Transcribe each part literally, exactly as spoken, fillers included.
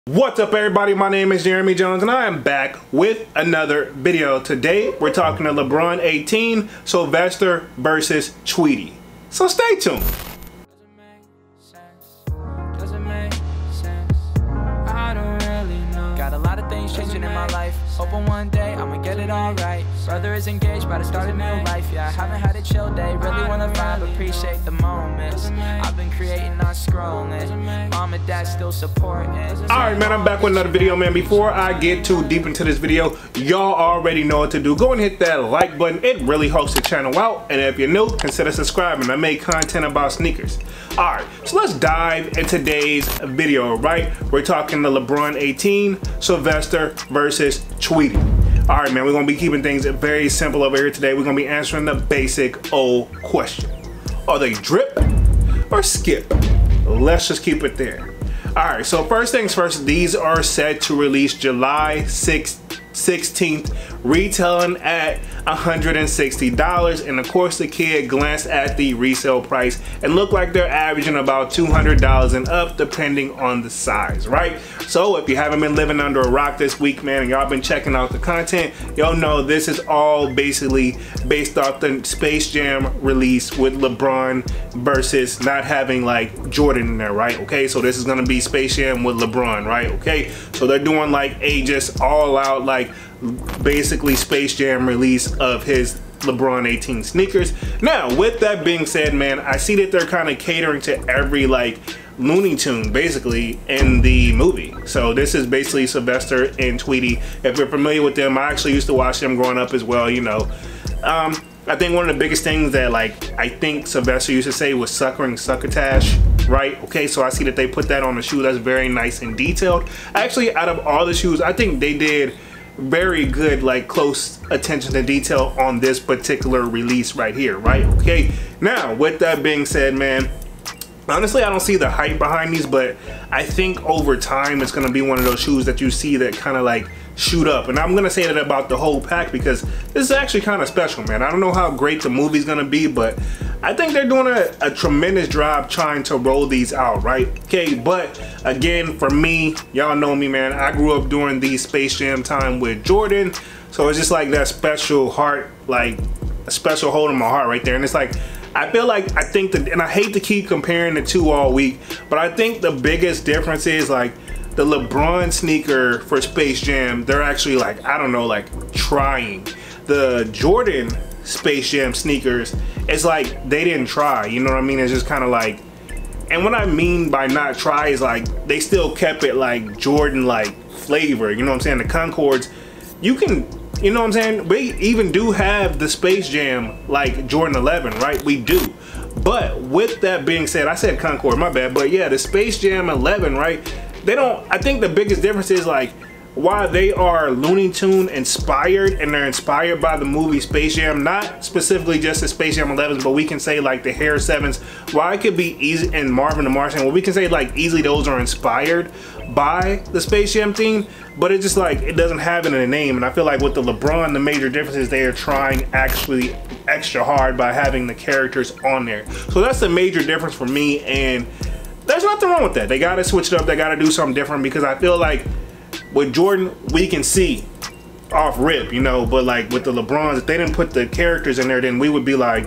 What's up everybody, my name is Jeremy Jones and I am back with another video. Today we're talking to LeBron eighteen, Sylvester versus Tweety. So stay tuned. Doesn't make sense. Doesn't make sense. I don't really know. Got a lot of things changing in my life. Hoping one day I'ma get it all right. Brother is engaged, about to start a new life. Yeah, I haven't had a chill day. Really wanna vibe, appreciate the moments. I've been creating, not scrolling. Mom and dad still supporting. Alright man, I'm back with another video, man. Before I get too deep into this video, y'all already know what to do. Go and hit that like button. It really helps the channel out. And if you're new, consider subscribing. I make content about sneakers. Alright, so let's dive in today's video, right? We're talking to LeBron eighteen, Sylvester versus Tweety. Alright man, we're going to be keeping things very simple over here today. We're going to be answering the basic old question. Are they drip or skip? Let's just keep it there. Alright, so first things first, these are set to release July sixteenth, retailing at one hundred sixty dollars, and of course the kid glanced at the resale price and looked like they're averaging about two hundred dollars and up depending on the size, right? So if you haven't been living under a rock this week, man, and y'all been checking out the content, y'all know this is all basically based off the Space Jam release with LeBron versus not having like Jordan in there, right? Okay, so this is gonna be Space Jam with LeBron, right? Okay, so they're doing like a just all out like basically Space Jam release of his LeBron eighteen sneakers. Now with that being said, man, I see that they're kind of catering to every like Looney Tune basically in the movie. So this is basically Sylvester and Tweety. If you're familiar with them, I actually used to watch them growing up as well, you know. um I think one of the biggest things that like I think Sylvester used to say was suckering succotash, right? Okay, so I see that they put that on the shoe. That's very nice and detailed. Actually, out of all the shoes, I think they did very good like close attention to detail on this particular release right here, right? Okay, now with that being said, man, honestly I don't see the hype behind these, but I think over time it's going to be one of those shoes that you see that kind of like shoot up. And I'm going to say that about the whole pack because this is actually kind of special, man. I don't know how great the movie's going to be, but I think they're doing a, a tremendous job trying to roll these out, right? Okay, but again, for me, y'all know me, man, I grew up during the Space Jam time with Jordan, so it's just like that special heart, like a special hold in my heart right there. And it's like, I feel like, I think that, and I hate to keep comparing the two all week, but I think the biggest difference is like the LeBron sneaker for Space Jam, they're actually like, I don't know, like trying. The Jordan Space Jam sneakers, it's like they didn't try, you know what I mean? It's just kind of like, and what I mean by not try is like they still kept it like Jordan like flavor, you know what I'm saying? The Concords, you can, you know what I'm saying? We even do have the Space Jam like Jordan eleven, right? We do. But with that being said, I said Concord, my bad, but yeah, the Space Jam eleven, right? They don't, I think the biggest difference is like, while they are Looney Tune inspired and they're inspired by the movie Space Jam, not specifically just the Space Jam elevens, but we can say like the Hair sevens, while it could be easy, and Marvin the Martian, well, we can say like easily those are inspired by the Space Jam theme, but it's just like it doesn't have it in the name. And I feel like with the LeBron, the major difference is they are trying actually extra hard by having the characters on there. So that's the major difference for me, and there's nothing wrong with that. They gotta switch it up, they gotta do something different, because I feel like with Jordan, we can see off rip, you know, but like with the LeBrons, if they didn't put the characters in there, then we would be like,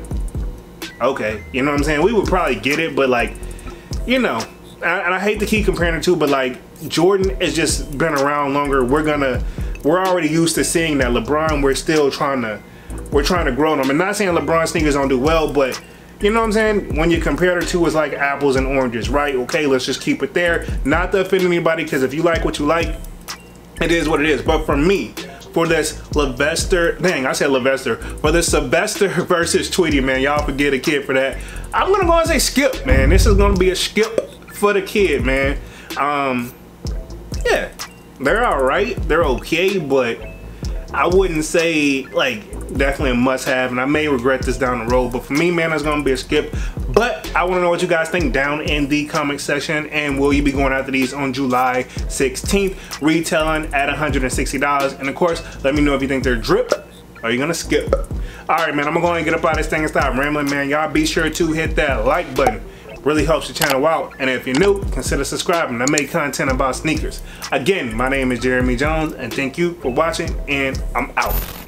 okay, you know what I'm saying? We would probably get it, but like, you know, and I hate to keep comparing the two, but like Jordan has just been around longer. We're gonna, we're already used to seeing that. LeBron, we're still trying to, we're trying to grow them. I'm not saying LeBron sneakers don't do well, but you know what I'm saying? When you compare the two, it's like apples and oranges, right? Okay, let's just keep it there. Not to offend anybody, because if you like what you like, it is what it is. But for me, for this Sylvester, dang, I said Sylvester, for this Sylvester versus Tweety, man, y'all forget a kid for that. I'm gonna go and say skip, man. This is gonna be a skip for the kid, man. Um, yeah, they're all right, they're okay, but I wouldn't say like definitely a must-have, and I may regret this down the road. But for me, man, it's gonna be a skip. But I want to know what you guys think down in the comment section, and will you be going after these on July sixteenth, retailing at one hundred sixty dollars? And of course, let me know if you think they're drip or you're gonna skip. All right, man, I'm gonna go ahead and get up out of this thing and stop rambling, man. Y'all be sure to hit that like button, really helps the channel out. And if you're new, consider subscribing. I make content about sneakers. Again, my name is Jeremy Jones, and thank you for watching, and I'm out.